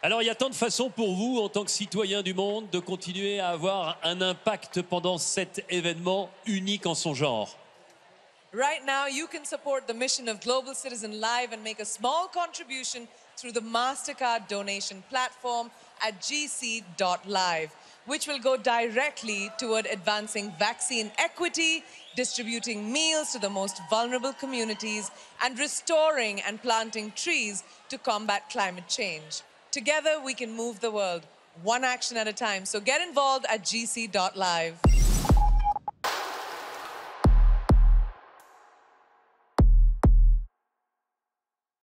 Alors, il y a tant de façons pour vous, en tant que citoyen du monde, de continuer à avoir un impact pendant cet événement unique en son genre. Right now, you can support the mission of Global Citizen Live and make a small contribution through the MasterCard donation platform at gc.live, which will go directly toward advancing vaccine equity, distributing meals to the most vulnerable communities, and restoring and planting trees to combat climate change. Together, we can move the world, one action at a time. So get involved at gc.live.